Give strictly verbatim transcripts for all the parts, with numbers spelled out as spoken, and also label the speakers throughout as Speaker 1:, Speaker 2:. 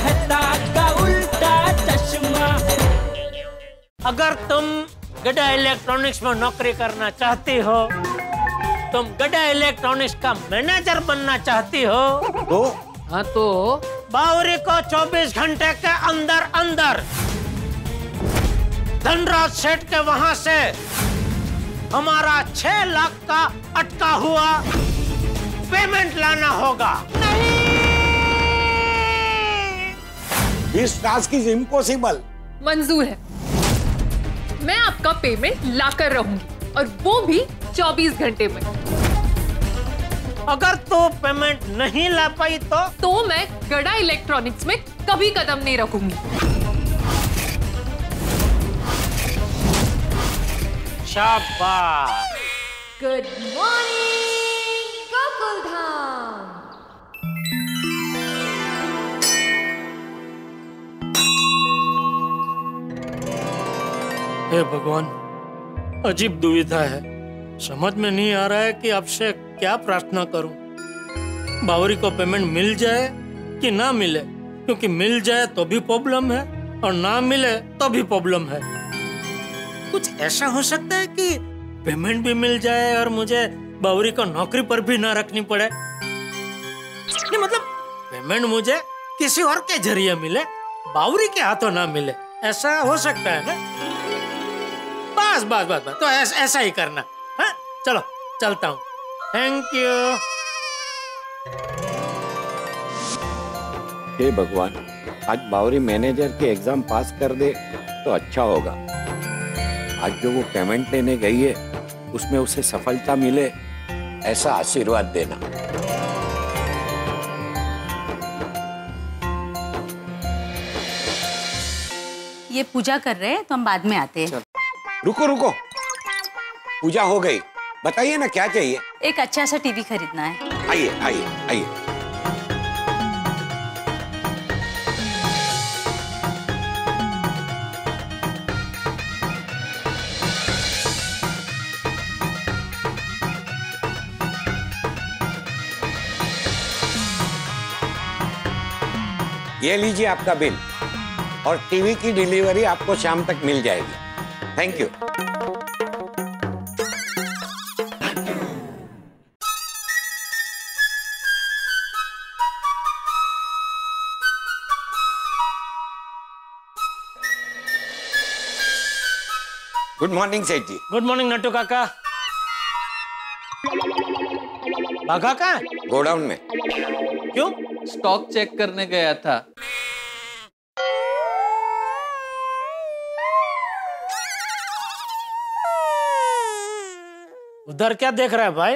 Speaker 1: मेहता का उल्टा चश्मा।
Speaker 2: अगर तुम गड्ढा इलेक्ट्रॉनिक्स में नौकरी करना चाहती हो, तुम गड्ढा इलेक्ट्रॉनिक्स का मैनेजर बनना चाहती हो,
Speaker 3: तो
Speaker 4: हाँ तो
Speaker 2: बावरी को चौबीस घंटे के अंदर अंदर धनराज सेठ के वहां से हमारा छह लाख का अटका हुआ पेमेंट लाना होगा। नहीं,
Speaker 3: दिस टास्क इज इम्पॉसिबल।
Speaker 5: मंजूर है, मैं आपका पेमेंट लाकर रहूंगी और वो भी चौबीस घंटे में।
Speaker 2: अगर तो पेमेंट नहीं ला पाई तो
Speaker 5: तो मैं गड्ढा इलेक्ट्रॉनिक्स में कभी कदम नहीं रखूंगी।
Speaker 2: शाबाश।
Speaker 6: Good morning Gokuldham.
Speaker 2: हे भगवान, अजीब दुविधा है। समझ में नहीं आ रहा है कि आपसे क्या प्रार्थना करूं। बावरी को पेमेंट मिल जाए कि ना मिले, क्योंकि मिल जाए तो भी प्रॉब्लम है और ना मिले तो भी प्रॉब्लम है। कुछ ऐसा हो सकता है कि पेमेंट भी मिल जाए और मुझे बावरी को नौकरी पर भी ना रखनी पड़े। नहीं, मतलब पेमेंट मुझे किसी और के जरिए मिले, बावरी के हाथों ना मिले। ऐसा हो सकता है ना? बस बस बस बस तो ऐस, ऐसा ही करना। हाँ, चलो चलता हूँ। Thank you.
Speaker 3: हे भगवान, आज बावरी मैनेजर के एग्जाम पास कर दे तो अच्छा होगा। आज जो वो पेमेंट लेने गई है उसमें उसे सफलता मिले, ऐसा आशीर्वाद देना।
Speaker 7: ये पूजा कर रहे हैं तो हम बाद में आते हैं।
Speaker 3: रुको रुको, पूजा हो गई, बताइए ना क्या चाहिए?
Speaker 7: एक अच्छा सा टीवी खरीदना है।
Speaker 3: आइए आइए आइए। ये लीजिए आपका बिल और टीवी की डिलीवरी आपको शाम तक मिल जाएगी। Thank you. गुड मॉर्निंग सेठ जी।
Speaker 2: गुड मॉर्निंग नट्टू काका। बाघा कहाँ है?
Speaker 3: गोडाउन में।
Speaker 2: क्यों?
Speaker 4: स्टॉक चेक करने गया था।
Speaker 2: उधर क्या देख रहा है भाई?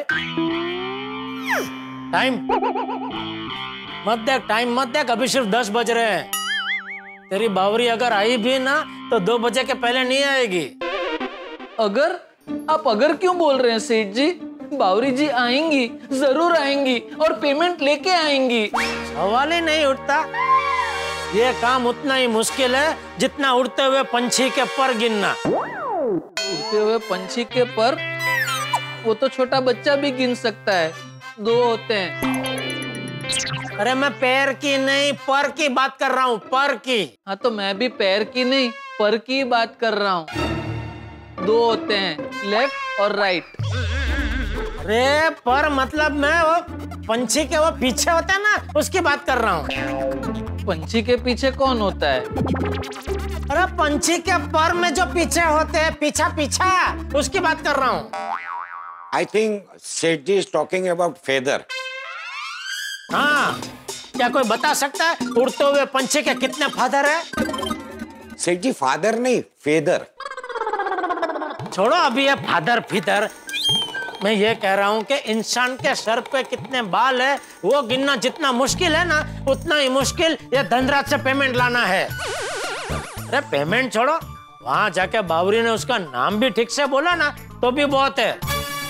Speaker 2: टाइम मत देख, टाइम मत देख, अभी सिर्फ दस बज रहे हैं। तेरी बावरी अगर आई भी ना तो दो बजे के पहले नहीं आएगी।
Speaker 4: अगर? आप अगर क्यों बोल रहे हैं सेठ जी? बावरी जी आएंगी, जरूर आएंगी और पेमेंट लेके आएंगी।
Speaker 2: सवाल ही नहीं उठता। ये काम उतना ही मुश्किल है जितना उड़ते हुए पंछी के पर गिनना।
Speaker 4: उड़ते हुए पंछी के पर? वो तो छोटा बच्चा भी गिन सकता है, दो होते हैं।
Speaker 2: अरे मैं पैर की नहीं पर की बात कर रहा हूँ, पर की।
Speaker 4: हाँ तो मैं भी पैर की नहीं पर की बात कर रहा हूँ। दो होते हैं, लेफ्ट और राइट।
Speaker 2: अरे पर मतलब मैं वो पंछी के वो पीछे होता है ना, उसकी बात कर रहा हूँ।
Speaker 4: पंछी के पीछे कौन होता है?
Speaker 2: अरे पंछी के पर में जो पीछे होते हैं, पीछा पीछा, उसकी बात कर रहा हूँ।
Speaker 3: I think Seth ji is talking about feather.
Speaker 2: हाँ, क्या कोई बता सकता है उड़ते हुए पंछी के कितने फादर है?
Speaker 3: सेठ जी फादर नहीं, फेदर।
Speaker 2: छोड़ो अभी ये फादर फिदर। मैं ये कह रहा हूँ कि इंसान के सर पे कितने बाल है वो गिनना जितना मुश्किल है ना, उतना ही मुश्किल ये धनराज से पेमेंट लाना है। अरे पेमेंट छोड़ो, वहां जाके बावरी ने उसका नाम भी ठीक से बोला ना तो भी बहुत है।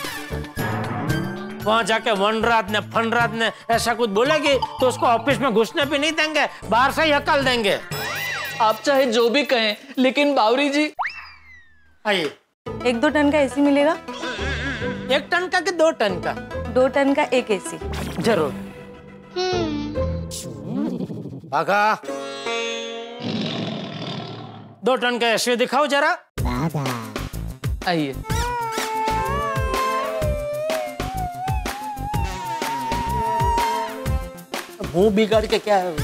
Speaker 2: वहां जाके वनराज ने फनराज ने ऐसा कुछ बोलेगी तो उसको ऑफिस में घुसने भी नहीं देंगे, बाहर से ही हकल देंगे।
Speaker 4: आप चाहे जो भी कहें, लेकिन बावरी जी।
Speaker 2: आइए।
Speaker 7: एक दो टन का एसी मिलेगा?
Speaker 2: एक टन का कि दो टन का?
Speaker 7: दो टन का एक एसी।
Speaker 2: जरूर। बाघा दो टन का एसवी दिखाओ जरा।
Speaker 4: आइए।
Speaker 2: मुंह बिगाड़ के क्या है?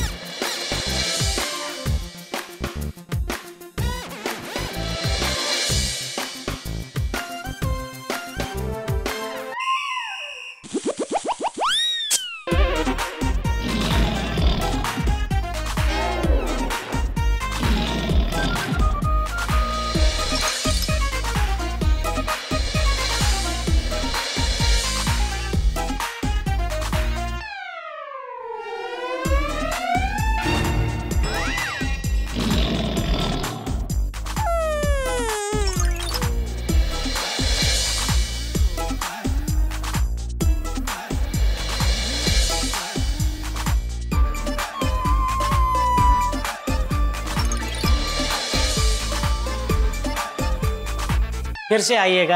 Speaker 1: फिर से आइएगा।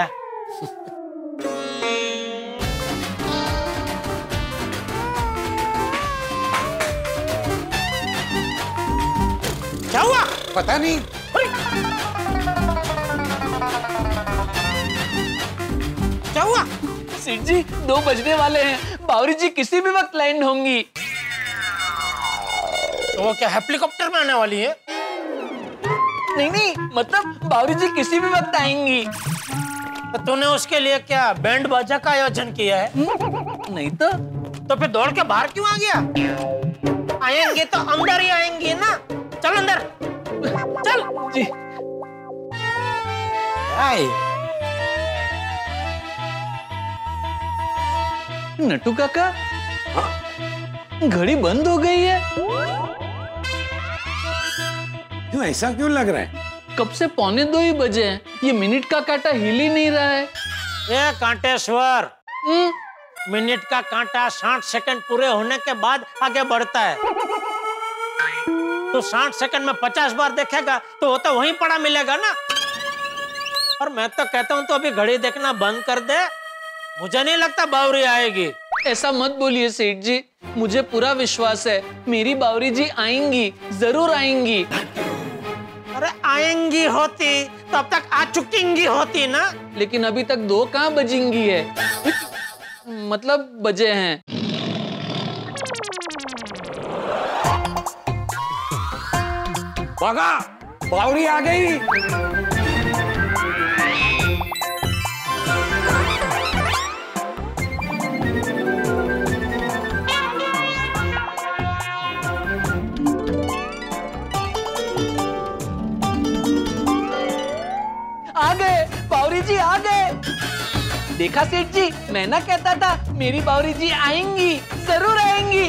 Speaker 3: क्या हुआ पता नहीं।
Speaker 4: क्या हुआ? सेठ जी दो बजने वाले हैं, बावरी जी किसी भी वक्त लैंड होंगी।
Speaker 2: तो वो क्या हेलीकॉप्टर में आने वाली है?
Speaker 4: नहीं नहीं, मतलब बावरी जी किसी भी वक्त आएंगी।
Speaker 2: तो तूने उसके लिए क्या बैंड बाजा का आयोजन किया है?
Speaker 4: नहीं तो
Speaker 2: तो फिर दौड़ के बाहर क्यों आ गया? आएंगे तो अंदर ही आएंगे ना। चल अंदर चल
Speaker 4: जी।
Speaker 2: आए।
Speaker 4: नट्टू काका, घड़ी बंद हो गई है।
Speaker 3: क्यों, ऐसा क्यों लग रहा है?
Speaker 4: कब से पौने दो ही बजे हैं, ये मिनट का कांटा हिल ही नहीं रहा है।
Speaker 2: ये कांटेश्वर,
Speaker 4: हम्म,
Speaker 2: मिनट का कांटा साठ सेकंड पूरे होने के बाद आगे बढ़ता है। तो साठ सेकंड में पचास बार देखेगा तो वो तो वहीं पड़ा मिलेगा ना। और मैं तो कहता हूँ तो अभी घड़ी देखना बंद कर दे। मुझे नहीं लगता बावरी आएगी।
Speaker 4: ऐसा मत बोलिए सेठ जी, मुझे पूरा विश्वास है मेरी बावरी जी आएंगी, जरूर आएंगी।
Speaker 2: अरे आएंगी होती तो अब तक आ चुकेंगी होती ना।
Speaker 4: लेकिन अभी तक दो कहाँ बजेंगी है, मतलब बजे हैं।
Speaker 3: भागा, बावरी आ गई।
Speaker 4: आ गए बावरी जी, आ गए। देखा सेठ जी, मैं ना कहता था मेरी बावरी जी आएंगी, जरूर आएंगी।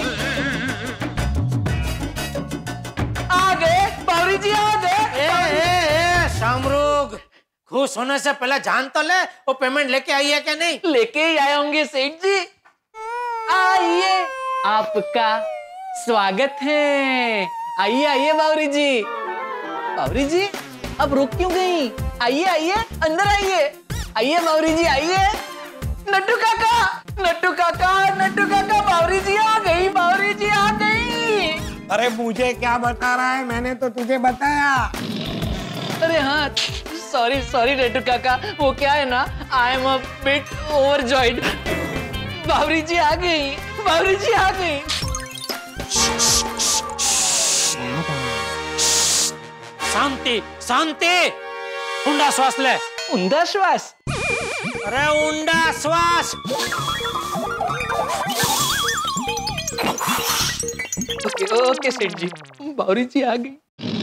Speaker 4: आ गए बावरी जी, आ गए।
Speaker 2: ए, ए, ए, शामरुग, खुश होने से पहले जान तो ले वो पेमेंट लेके आई है क्या नहीं?
Speaker 4: लेके ही आए होंगे सेठ जी। आइए, आपका स्वागत है। आइए आइए बावरी जी। बावरी जी अब रुक क्यों गई? आइए आइए, अंदर आइए। आइए बावरी जी आइए। नट्टू काका, नट्टू काका, नट्टू काका, बावरी जी आ गई, बावरी जी आ गई।
Speaker 3: अरे मुझे क्या बता रहा है, मैंने तो तुझे बताया।
Speaker 4: अरे हाँ, सॉरी सॉरी नट्टू काका, वो क्या है ना, I am a bit overjoyed. Bawri ji आ गई, बावरी जी आ गई।
Speaker 2: शांति शांति, ऊंडा श्वास ले।
Speaker 4: ऊंडा श्वास?
Speaker 2: अरे ऊंडा श्वास।
Speaker 4: ओके ओके सेठ जी, बावरी जी आ गई।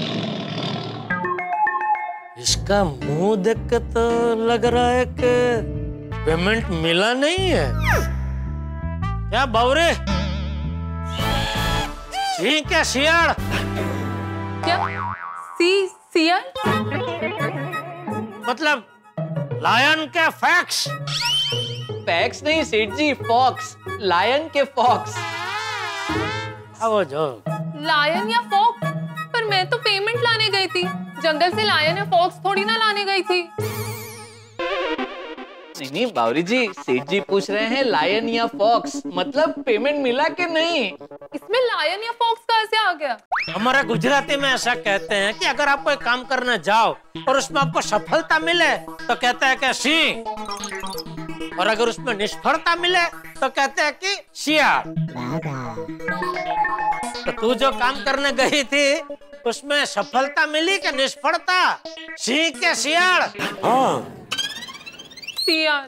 Speaker 2: इसका मुंह देख के तो लग रहा है कि पेमेंट मिला नहीं है। क्या बावरे? ठीक है शियाल।
Speaker 5: क्या? सी सियल?
Speaker 2: मतलब लायन के फैक्स।
Speaker 4: फैक्स नहीं सेठ जी, फॉक्स, लायन के फॉक्स।
Speaker 2: अब जो
Speaker 5: लायन या फॉक्स? पर मैं तो पेमेंट लाने गई थी, जंगल से लायन या फॉक्स थोड़ी ना लाने गई थी।
Speaker 4: नहीं नहीं बावरी जी, सेठ जी पूछ रहे हैं लायन या फॉक्स, मतलब पेमेंट मिला कि नहीं।
Speaker 5: इसमें लायन या फॉक्स कहाँ से आ गया?
Speaker 1: हमारे गुजराती में ऐसा कहते हैं कि अगर आप कोई काम करने जाओ और उसमें आपको सफलता मिले तो कहते हैं कि सिंह, और अगर उसमें निष्फलता मिले तो कहते हैं कि शियाल। तो तू जो काम करने गई थी उसमें सफलता मिली कि निष्फलता? सिंह के शियाल?
Speaker 3: हाँ
Speaker 5: सियाल।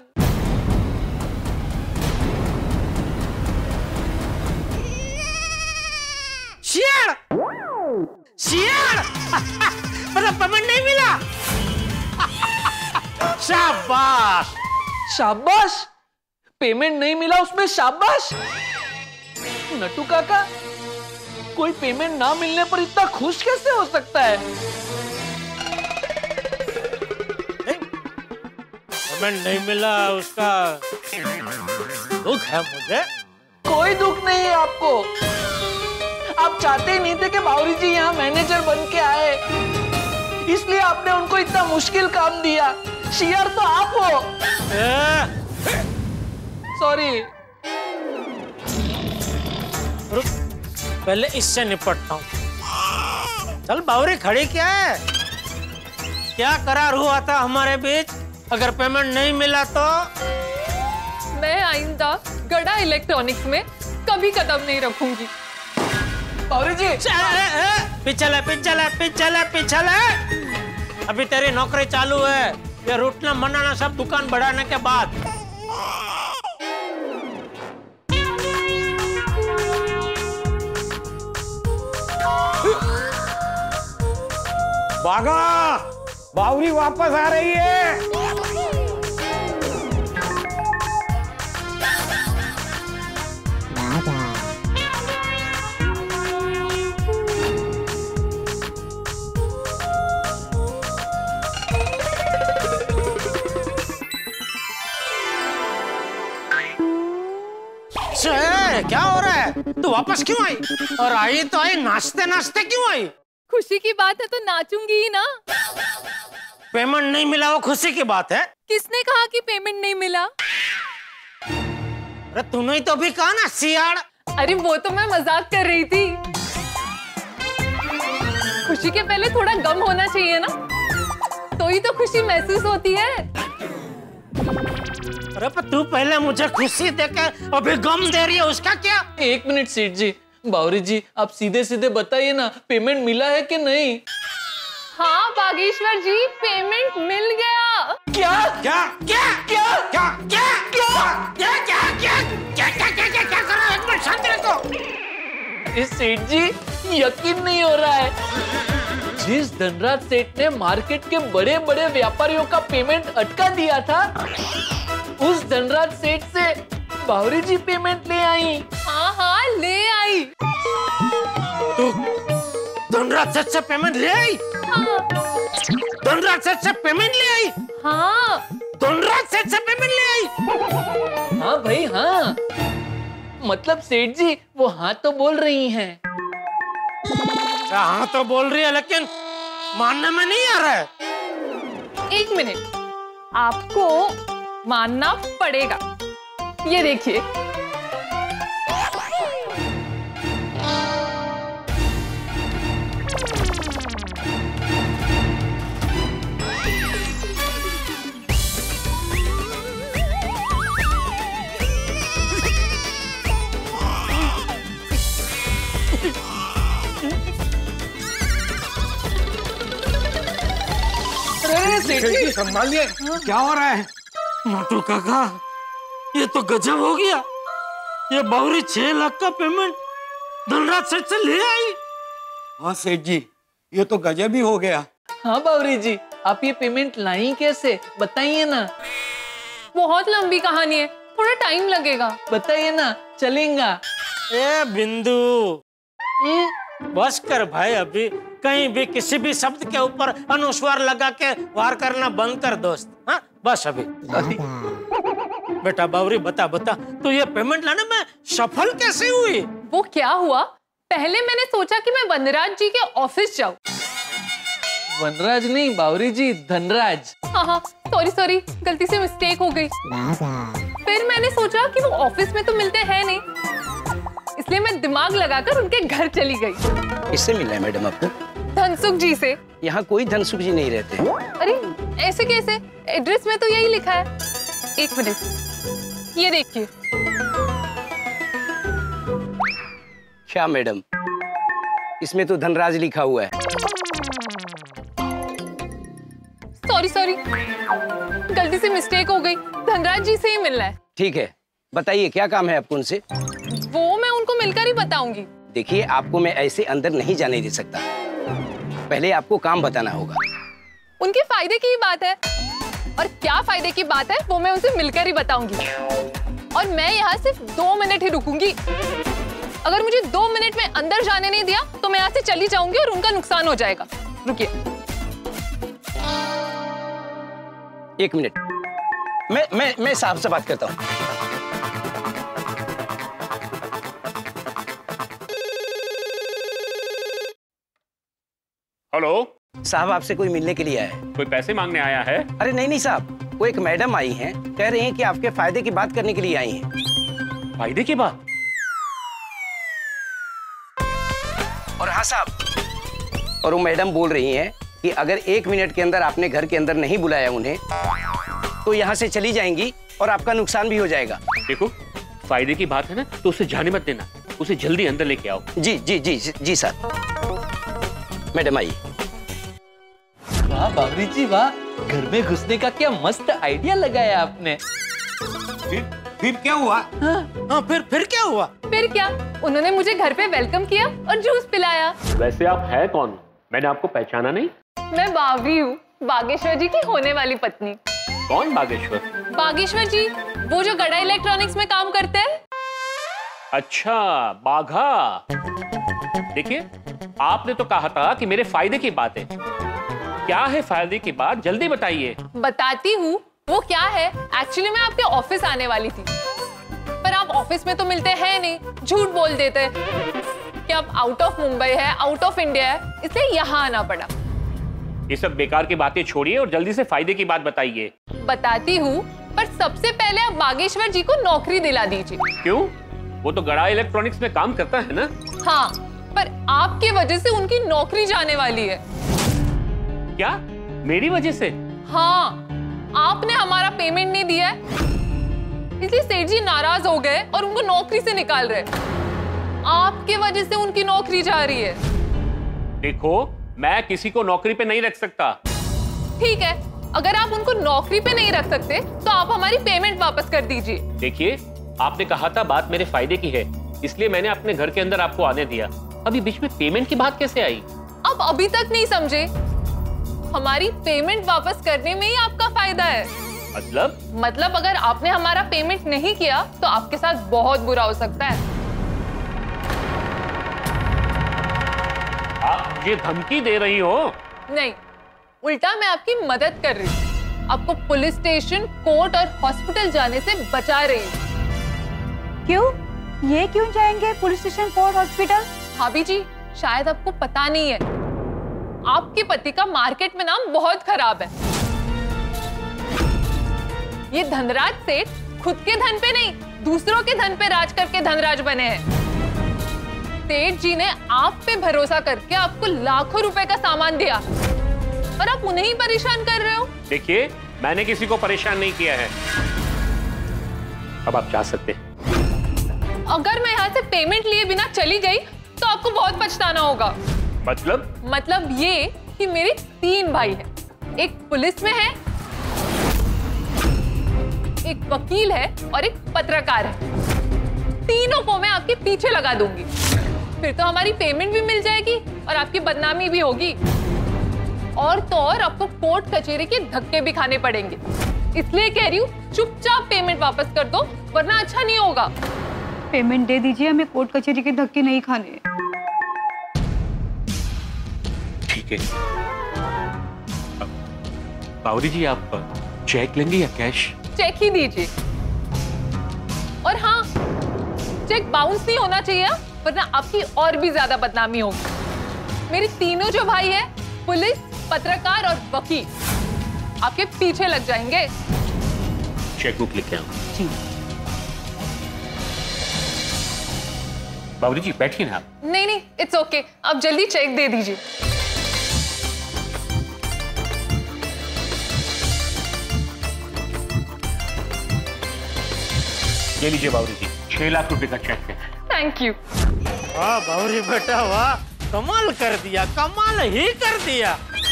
Speaker 1: शियाल? शियाल? मतलब पेमेंट नहीं मिला? शाबाश।
Speaker 4: शाबाश, पेमेंट नहीं मिला उसमें शाबाश। नटू काका, कोई पेमेंट ना मिलने पर इतना खुश कैसे हो सकता है?
Speaker 1: पेमेंट नहीं मिला उसका दुख है मुझे।
Speaker 4: कोई दुख नहीं है आपको। आप चाहते ही नहीं थे कि बावरी जी यहाँ मैनेजर बन के आए, इसलिए आपने उनको इतना मुश्किल काम दिया। शियार तो आप हो। सॉरी।
Speaker 1: रुक, पहले इससे निपटता हूँ। चल बावरी, खड़ी क्या है? क्या करार हुआ था हमारे बीच? अगर पेमेंट नहीं मिला तो?
Speaker 5: मैं आइंदा गड़ा इलेक्ट्रॉनिक्स में कभी कदम नहीं रखूंगी।
Speaker 4: बावरी जी,
Speaker 1: पिछले पिछले पिछले पिछले अभी तेरी नौकरी चालू है, ये रूटना मनाना सब दुकान बढ़ाने के बाद।
Speaker 3: भागा, बावरी वापस आ रही है।
Speaker 1: क्या हो रहा है? तू वापस क्यों आई? और आई तो आई, नाचते नाचते क्यों आई?
Speaker 5: खुशी की बात है तो नाचूंगी ही ना।
Speaker 1: पेमेंट नहीं मिला वो खुशी की बात है?
Speaker 5: किसने कहा कि पेमेंट नहीं मिला?
Speaker 1: अरे तूने ही तो भी कहा ना सियाड़।
Speaker 5: अरे वो तो मैं मजाक कर रही थी। खुशी के पहले थोड़ा गम होना चाहिए ना, तो ही तो खुशी महसूस होती है।
Speaker 1: अरे पर तू पहले मुझे खुशी देकर अभी गम दे रही है, उसका क्या?
Speaker 4: एक मिनट सेठ जी, बावरी जी आप सीधे सीधे बताइए ना, पेमेंट मिला है कि नहीं?
Speaker 5: हाँ बागेश्वर जी, पेमेंट मिल गया।
Speaker 4: क्या
Speaker 3: क्या
Speaker 4: क्या क्या
Speaker 3: क्या
Speaker 4: क्या क्या
Speaker 1: क्या क्या क्या क्या क्या क्या क्या क्या कर रहा है? एक मिनट शांति रखो।
Speaker 4: इस सेठ जी यकीन नहीं हो रहा है, जिस धनराज सेठ ने मार्केट के बड़े बड़े व्यापारियों का पेमेंट अटका दिया था, उस धनराज सेठ से बावरी जी पेमेंट ले आई।
Speaker 5: हाँ हाँ ले आई।
Speaker 1: तू धनराज सेठ से पेमेंट ले आई?
Speaker 5: हाँ
Speaker 1: धनराज सेठ से पेमेंट ले आई?
Speaker 5: हाँ
Speaker 1: धनराज सेठ से पेमेंट ले आई?
Speaker 4: हाँ भाई हाँ, मतलब सेठ जी वो हाँ तो बोल रही हैं।
Speaker 1: हाँ तो बोल रही है, लेकिन मानने में नहीं आ रहा है।
Speaker 5: एक मिनट, आपको मानना पड़ेगा। ये देखिए,
Speaker 3: संभालिए, क्या हो रहा है?
Speaker 1: मोटू काका, ये तो गजब हो गया। ये बावरी छह लाख का पेमेंट धनराज सेठ से ले आई।
Speaker 3: हाँ सेठ जी, ये तो गजब ही हो गया।
Speaker 4: हाँ बावरी जी, आप ये पेमेंट लाई कैसे, बताइए ना।
Speaker 5: बहुत लंबी कहानी है, थोड़ा टाइम लगेगा।
Speaker 4: बताइए ना, चलेगा।
Speaker 1: ए बिंदु, बस कर भाई, अभी कहीं भी किसी भी शब्द के ऊपर अनुस्वार लगा के वार करना बंद कर दोस्त। हाँ बस अभी। बेटा बावरी बता बता, तो ये पेमेंट लाने में सफल कैसे हुई?
Speaker 5: वो क्या हुआ, पहले मैंने सोचा कि मैं वनराज जी के ऑफिस जाऊं।
Speaker 4: वनराज नहीं बावरी जी, धनराज।
Speaker 5: हाँ हाँ, सॉरी सॉरी, गलती से मिस्टेक हो गई। फिर मैंने सोचा कि वो ऑफिस में तो मिलते हैं नहीं, इसलिए मैं दिमाग लगाकर उनके घर चली गई।
Speaker 8: किससे मिलना है मैडम आपको?
Speaker 5: धनसुख जी से।
Speaker 8: यहाँ कोई धनसुख जी नहीं रहते।
Speaker 5: अरे ऐसे कैसे? एड्रेस में तो यही लिखा है। एक मिनट, ये देखिए।
Speaker 8: क्या मैडम, इसमें तो धनराज लिखा हुआ है।
Speaker 5: सॉरी सॉरी, गलती से मिस्टेक हो गई। धनराज जी से ही मिलना है।
Speaker 8: ठीक है, बताइए क्या काम है आपको उनसे?
Speaker 5: वो मैं उनको मिलकर ही बताऊंगी।
Speaker 8: देखिए, आपको मैं ऐसे अंदर नहीं जाने दे सकता, पहले आपको काम बताना होगा।
Speaker 5: उनके फायदे की ही बात है, और क्या फायदे की बात है वो मैं उनसे मिलकर ही बताऊंगी। और मैं यहाँ सिर्फ दो मिनट ही रुकूंगी। अगर मुझे दो मिनट में अंदर जाने नहीं दिया तो मैं यहाँ से चली जाऊंगी और उनका नुकसान हो जाएगा। रुकिए।
Speaker 8: एक मिनट, मैं मैं मैं साहब से बात करता हूँ।
Speaker 9: हेलो
Speaker 8: साहब, आपसे कोई मिलने के लिए आया है।
Speaker 9: कोई पैसे मांगने आया है?
Speaker 8: अरे नहीं नहीं साहब, वो एक मैडम आई हैं, कह रही हैं कि आपके फायदे की बात करने के लिए आई हैं।
Speaker 9: फायदे की बात?
Speaker 8: और हाँ साहब, और वो मैडम बोल रही हैं कि अगर एक मिनट के अंदर आपने घर के अंदर नहीं बुलाया उन्हें तो यहाँ से चली जाएंगी और आपका नुकसान भी हो जाएगा।
Speaker 9: देखो, फायदे की बात है ना, तो उसे जाने मत देना, उसे जल्दी अंदर लेके आओ।
Speaker 8: जी जी जी जी सर। मैडम आइए।
Speaker 4: वाह बावरी जी वाह, घर में घुसने का क्या मस्त आइडिया लगाया आपने।
Speaker 3: फिर फिर क्या हुआ?
Speaker 1: हाँ, हाँ फिर फिर क्या हुआ?
Speaker 5: फिर क्या, उन्होंने मुझे घर पे वेलकम किया और जूस पिलाया।
Speaker 9: वैसे आप है कौन? मैंने आपको पहचाना नहीं।
Speaker 5: मैं बावरी हूँ, बागेश्वर जी की होने वाली पत्नी।
Speaker 9: कौन बागेश्वर?
Speaker 5: बागेश्वर जी, वो जो गड़ा इलेक्ट्रॉनिक्स में काम करते हैं।
Speaker 9: अच्छा, बाघा। देखिए, आपने तो कहा था कि मेरे फायदे की बात है। क्या है फायदे की बात, जल्दी बताइए।
Speaker 5: बताती हूँ, वो क्या है। एक्चुअली मैं आपके ऑफिस आने वाली थी, पर आप ऑफिस में तो मिलते हैं नहीं, झूठ बोल देते हैं कि आप आउट ऑफ मुंबई है, आउट ऑफ इंडिया है, इसलिए यहाँ आना पड़ा।
Speaker 9: ये सब बेकार की बातें छोड़िए और जल्दी से फायदे की बात बताइए।
Speaker 5: बताती हूँ, पर सबसे पहले आप बागेश्वर जी को नौकरी दिला दीजिए।
Speaker 9: क्यों? वो तो गड़ा इलेक्ट्रॉनिक्स में काम करता है ना?
Speaker 5: हाँ, पर आपकी वजह से उनकी नौकरी जाने वाली है।
Speaker 9: क्या? मेरी वजह से?
Speaker 5: हाँ, आपने हमारा पेमेंट नहीं दिया है, इसलिए सेठ जी नाराज हो गए और उनको नौकरी से निकाल रहे। आपके वजह से उनकी नौकरी जा रही है।
Speaker 9: देखो, मैं किसी को नौकरी पे नहीं रख सकता।
Speaker 5: ठीक है, अगर आप उनको नौकरी पे नहीं रख सकते तो आप हमारी पेमेंट वापस कर दीजिए।
Speaker 9: देखिए, आपने कहा था बात मेरे फायदे की है, इसलिए मैंने अपने घर के अंदर आपको आने दिया। अभी बीच में पेमेंट की बात कैसे आई?
Speaker 5: आप अभी तक नहीं समझे, हमारी पेमेंट वापस करने में ही आपका फायदा है।
Speaker 9: मतलब?
Speaker 5: मतलब अगर आपने हमारा पेमेंट नहीं किया तो आपके साथ बहुत बुरा हो सकता है।
Speaker 9: आप मुझे धमकी दे रही हो?
Speaker 5: नहीं, उल्टा मैं आपकी मदद कर रही हूँ, आपको पुलिस स्टेशन, कोर्ट और हॉस्पिटल जाने से बचा रही हूँ।
Speaker 7: क्यों? ये क्यों जाएंगे पुलिस स्टेशन, कोर्ट, हॉस्पिटल?
Speaker 5: भाभी जी, शायद आपको पता नहीं है, आपके पति का मार्केट में नाम बहुत खराब है। ये धनराज सेठ खुद के धन पे नहीं, दूसरों के धन पे राज करके धनराज बने हैं। सेठ जी ने आप पे भरोसा करके आपको लाखों रुपए का सामान दिया और आप उन्हें ही परेशान कर रहे हो।
Speaker 9: देखिए, मैंने किसी को परेशान नहीं किया है। अब आप जा सकते हैं।
Speaker 5: अगर मैं यहाँ से पेमेंट लिए बिना चली गई तो आपको बहुत पछताना होगा।
Speaker 9: मतलब?
Speaker 5: मतलब ये कि मेरे तीन भाई हैं, एक पुलिस में है, एक वकील है और एक पत्रकार है। तीनों को मैं आपके पीछे लगा दूंगी, फिर तो हमारी पेमेंट भी मिल जाएगी और आपकी बदनामी भी होगी। और तो और आपको कोर्ट कचहरी के धक्के भी खाने पड़ेंगे। इसलिए कह रही हूँ, चुपचाप पेमेंट वापस कर दो, वरना अच्छा नहीं होगा।
Speaker 7: पेमेंट दे दीजिए, हमें कोर्ट कचहरी के धक्के नहीं खाने।
Speaker 9: ठीक है। बावरी जी, आप चेक लेंगे या कैश?
Speaker 5: चेक ही दीजिए। और हाँ, चेक बाउंस नहीं होना चाहिए, वरना आपकी और भी ज्यादा बदनामी होगी। मेरे तीनों जो भाई हैं, पुलिस, पत्रकार और वकील, आपके पीछे लग जाएंगे।
Speaker 9: चेकबुक लिख के आओ। बाबूजी जी बैठिए ना आप।
Speaker 5: नहीं नहीं, इट्स ओके, आप जल्दी चेक दे दीजिए।
Speaker 9: ये लीजिए बाबूजी जी, छह लाख रुपए का चेक है।
Speaker 5: Thank you.
Speaker 1: वाह बावरी बेटा वाह, कमाल कर दिया, कमाल ही कर दिया।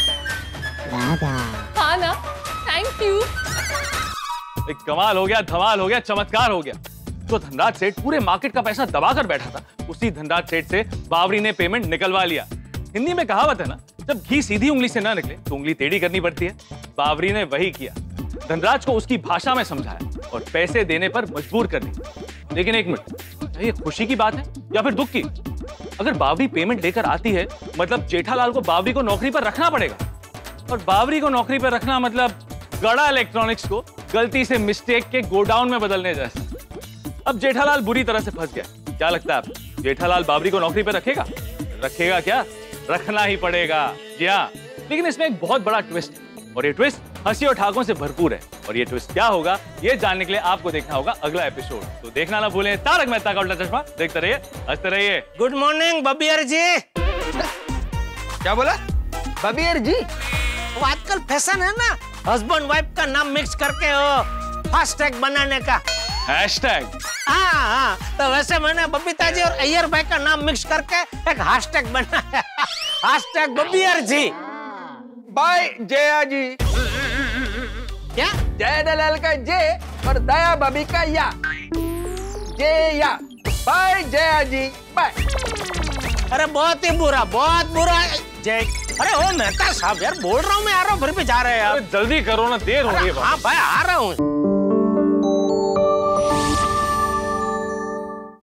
Speaker 5: हाँ ना, थैंक यू।
Speaker 10: एक कमाल हो गया, धमाल हो गया, चमत्कार हो गया। जो धनराज सेठ पूरे मार्केट का पैसा दबाकर बैठा था, उसी धनराज सेठ से बावरी ने पेमेंट निकलवा लिया। हिंदी में कहावत है ना, जब घी सीधी उंगली से ना निकले तो उंगली टेढ़ी करनी पड़ती है। बावरी ने वही किया, धनराज को उसकी भाषा में समझाया और पैसे देने पर मजबूर कर दिया। लेकिन एक मिनट, क्या ये खुशी की बात है या फिर दुख की? अगर बावरी पेमेंट लेकर आती है मतलब जेठालाल को बावरी को नौकरी पर रखना पड़ेगा, और बावरी को नौकरी पर रखना मतलब गड़ा इलेक्ट्रॉनिक्स को गलती से मिस्टेक के गोडाउन में बदलने जैसा। अब जेठालाल बुरी तरह से फंस गया। क्या लगता है आपको, जेठालाल बावरी को नौकरी पर रखेगा? रखेगा क्या? रखना ही पड़ेगा। जी हाँ, लेकिन इसमें एक बहुत बड़ा ट्विस्ट है, और ये ट्विस्ट हंसी और ठाकों से भरपूर है। और ये ट्विस्ट क्या होगा, ये जानने के लिए आपको देखना होगा अगला एपिसोड। तो देखना ना भूलें तारक मेहता का उल्टा चश्मा। देखते रहिए, हंसते रहिए।
Speaker 1: Good morning Babiyar ji.
Speaker 8: क्या बोला? बबियर जी?
Speaker 1: वो आजकल फैशन है ना, हस्बैंड वाइफ का नाम मिक्स करके हो फास्टैग बनाने का।
Speaker 10: हैशटैग?
Speaker 1: हाँ हाँ, तो वैसे मैंने बबीता जी और अय्यर भाई का नाम मिक्स करके एक हैशटैग बनाया। हैशटैग बबियर जी।
Speaker 8: बाय जया जी।
Speaker 1: क्या?
Speaker 8: जय दलाल का जय और दया बबी का या। जया। Bye Jaya ji, bye.
Speaker 1: अरे बहुत ही बुरा, बहुत बुरा। जय, अरे ओ मेहता साहब यार, बोल रहा हूँ मैं, आ रहा हूँ, फिर भी जा रहे हैं यार।
Speaker 10: जल्दी करो ना, देर हो रही है।
Speaker 1: हाँ भाई आ रहा हूँ।